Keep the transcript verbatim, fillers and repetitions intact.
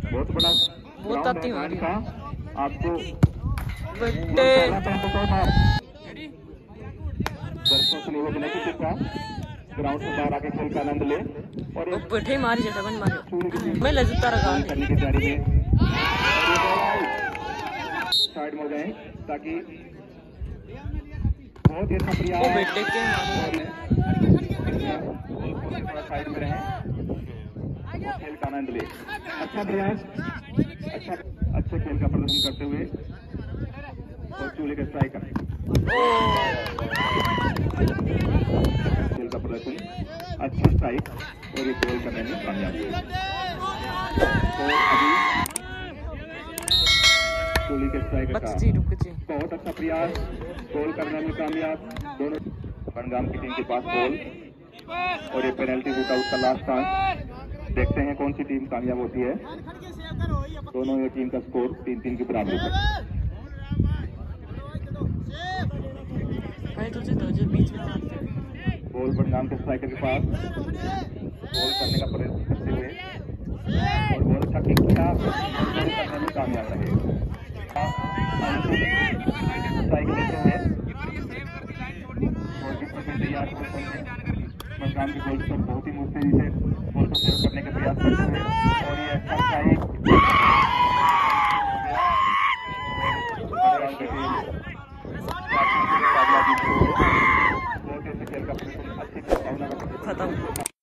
बहुत बड़ा बहुत आती हमारी का आपको बट्टे दर्शकों से निवेदन है कि कृपया ग्राउंड से बाहर आके खेल का आनंद ले और वो बैठे मारी जटा बन मारे मैं लजता रहा करने की तैयारी में साइड में हो जाए ताकि बहुत ही अच्छा वो प्रयास बेटे के साइड में रहे खेल का आनंद ले। अच्छा प्रयास, अच्छा अच्छे खेल का प्रदर्शन करते हुए और चूल्हे के स्ट्राइकर खेल का प्रदर्शन अच्छा स्ट्राइक और एक गोल करने में कामयाब हुए। तो अभी चूल्हे के स्ट्राइकर का बहुत अच्छा प्रयास, गोल करने में कामयाब। दोनों बनगाम की टीम के पास गोल और ये पेनल्टी शूटआउट का लास्ट चांस। देखते हैं कौन सी टीम कामयाब होती है। दोनों ये टीम का स्कोर तीन तीन की बराबरी है। गोल बनगाम के स्ट्राइकर के पास गोल करने का प्रयास करते हुए और बहुत अच्छा किक किया, गोल करने में कामयाब रहे। स्ट्राइक लेते हैं तैयार बनगाम के गोल पर बहुत ही मुश्किल से गोल को सेव करने का प्रयास करते हुए और ये अच्छा स्ट्राइक खेल का अच्छी भावना